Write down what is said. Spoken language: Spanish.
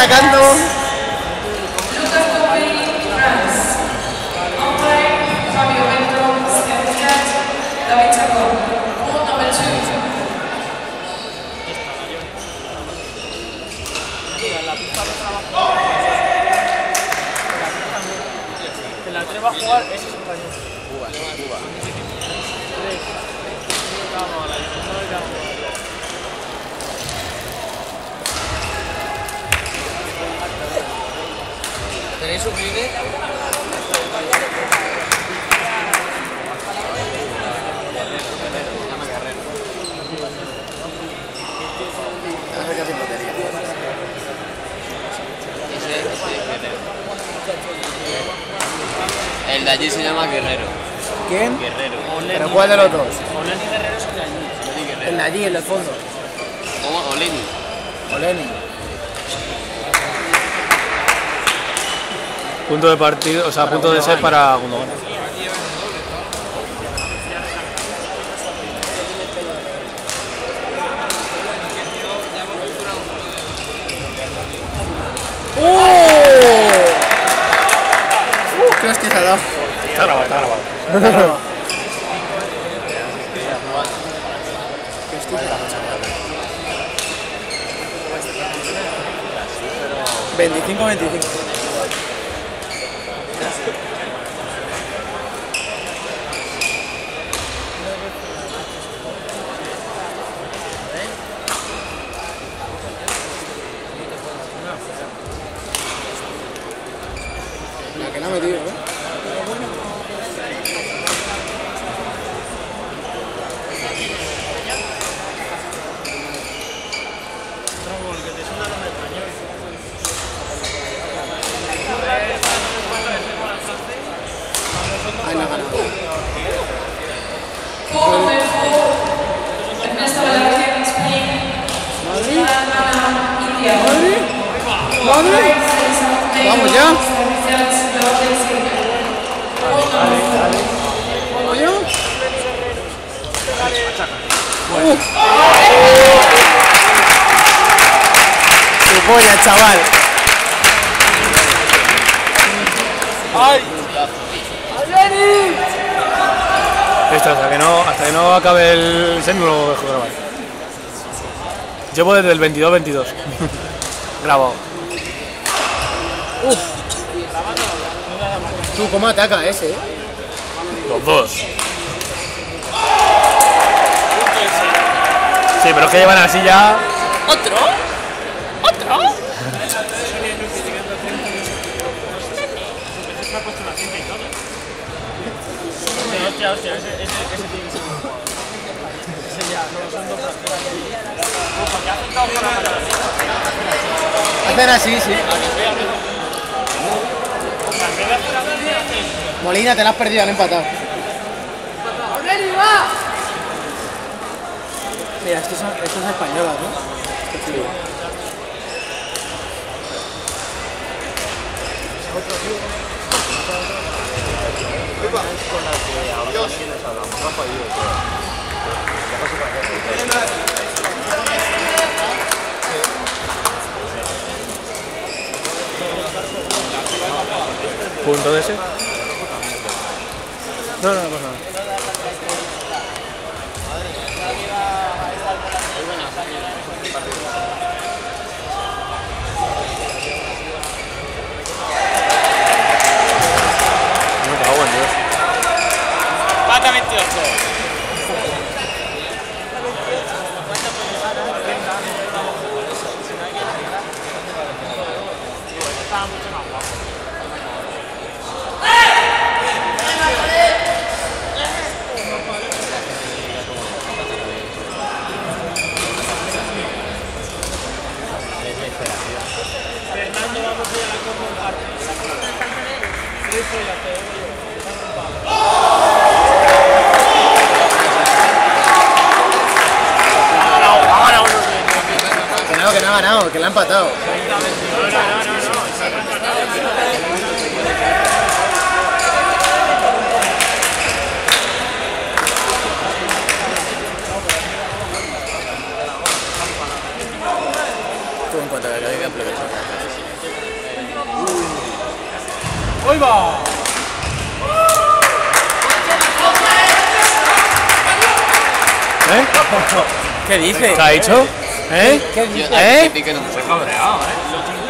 atacando. La 3 va a jugar, ese es español. Cuba. ¿Tenéis un líder? Llama Guerrero. A ver qué hace lotería. El de allí se llama Guerrero. ¿Quién? Guerrero. ¿Pero cuál de los dos? Oleni Guerrero es el de allí. Oleni Guerrero. El de allí, el del fondo. ¿Cómo? Oleni. Oleni. Punto de partido, o sea, punto de set para Gundogan. ¿Qué hostia se ha dado? Está grabado, está grabado. ¿Qué hostia se ha dado? 25-25. La que no ha metido, ¿eh? Ahí la ha ganado. ¡Madre! ¡Vamos ya! ¿Vamos ya? ¡Tu polla, chaval! ¡Ay! Esto, hasta que no acabe el set no lo dejo grabar. Llevo desde el 22-22. Grabado. Tú, ¿cómo ataca ese, eh? Los dos. Sí, pero es que llevan así ya. ¿Otro? ¿Otro? Hostia, ese tiene que ser. Ese ya, no son dos Hacen así, sí. Molina, te la has perdido, han empatado. Mira, estos son españolas, ¿no? Sí. Punto de ese. No, no pasa nada. No, cago en Dios. Pata 28. Estaba mucho más guapo. Fernando, vamos a ir a la Copa parte. Que no ha ganado, que la ha empatado. en cuanto a la academia progresa. ¡Hoy va! ¿Eh? ¿Qué dice? ¿Qué ha dicho? ¿Eh? ¿Qué dice? ¿Eh? Que no. Se ha cabreado,